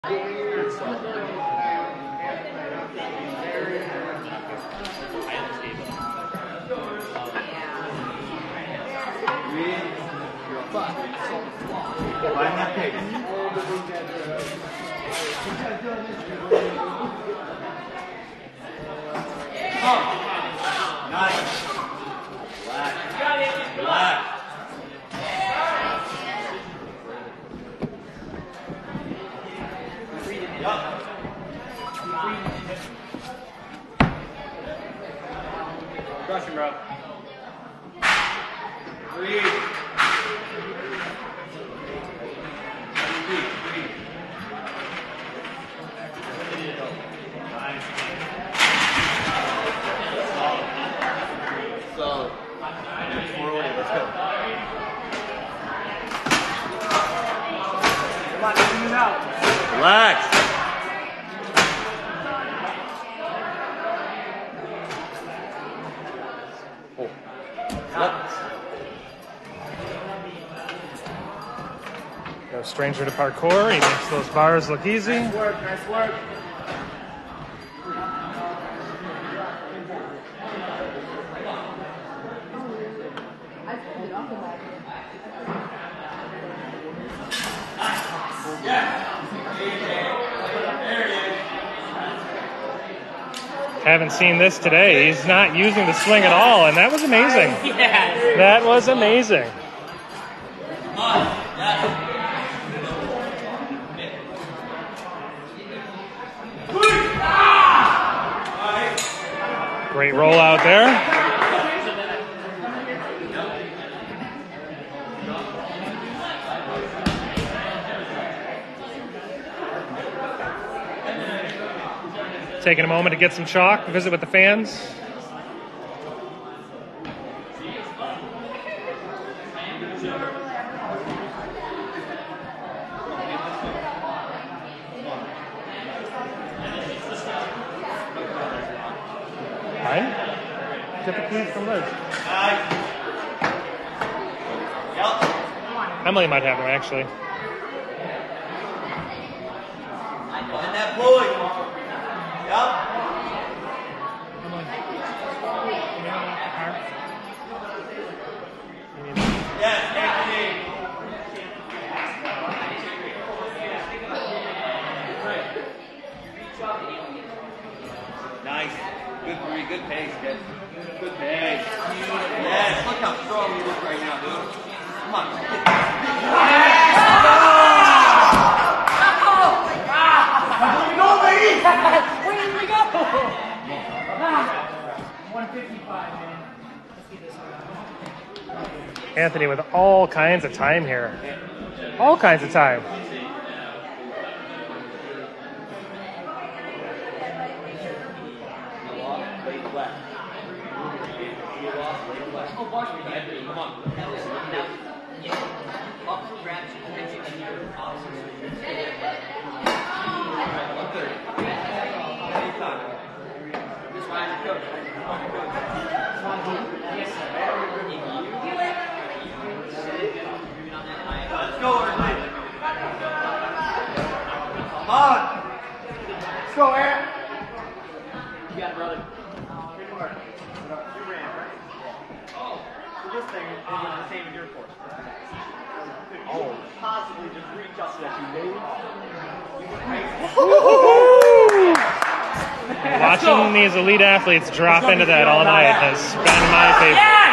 Crush him, bro. So, forward, let's go. Come on, in and out. Relax. No stranger to parkour. He makes those bars look easy. Nice work, nice work. Haven't seen this today. He's not using the swing at all, and that was amazing. Yes. That was amazing. Great roll out there. Taking a moment to get some chalk, visit with the fans. Fine. Get the keys from Liz. Emily might have them, actually. And that boy. Nice. Good pace, kid. Good pace. Yes, look how strong you look right now, dude. Come on. Go, lady! Where did we go? 155, man. Let's get this one. Anthony with all kinds of time here. All kinds of time. Let's go, Aaron. You got it, brother. Good work. You ran, right? So this thing is the same as your course. Could you possibly just reach up so that you move? Watching these elite athletes drop into that all night has been my favorite.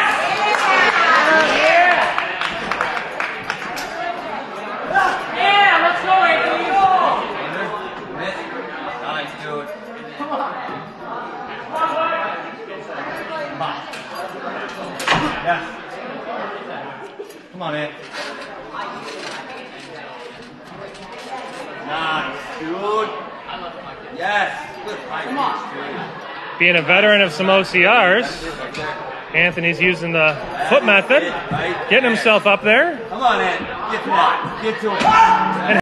Yeah, let's go, Anthony. Nice, dude. Come on. Yeah. Come on, man. Nice, dude. Yes. Good. Come on. Being a veteran of some OCRs, Anthony's using the foot method, getting himself up there. Come on, Ed. Get to that. Get to it.